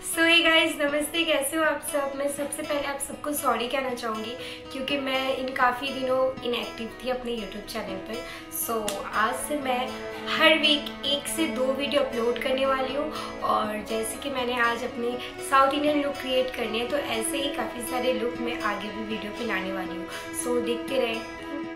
सो hey guys, नमस्ते। कैसे हो आप सब। मैं सबसे पहले आप सबको सॉरी कहना चाहूँगी क्योंकि मैं इन काफ़ी दिनों इनएक्टिव थी अपने यूट्यूब चैनल पर। सो आज से मैं हर वीक 1 से 2 वीडियो अपलोड करने वाली हूँ। और जैसे कि मैंने आज अपने साउथ इंडियन लुक क्रिएट करने हैं, तो ऐसे ही काफ़ी सारे लुक मैं आगे भी वीडियो पे लाने वाली हूँ। सो देखते रहें।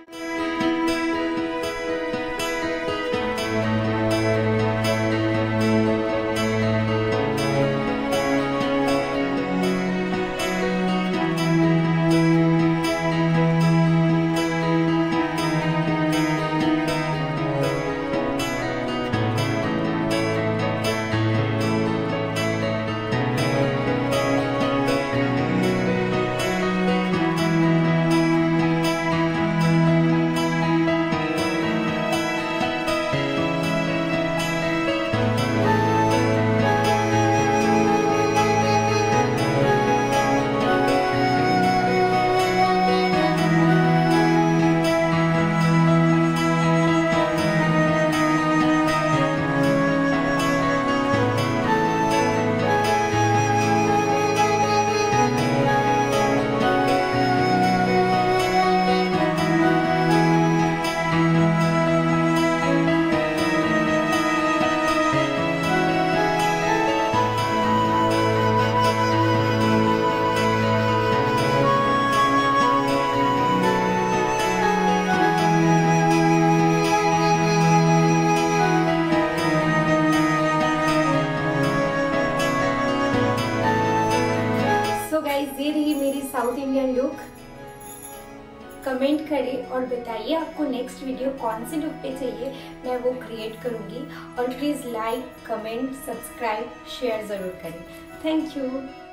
ये रही मेरी साउथ इंडियन लुक। कमेंट करें और बताइए आपको नेक्स्ट वीडियो कौन से लुक पे चाहिए, मैं वो क्रिएट करूँगी। और please like, comment, subscribe, share ज़रूर करें। Thank you.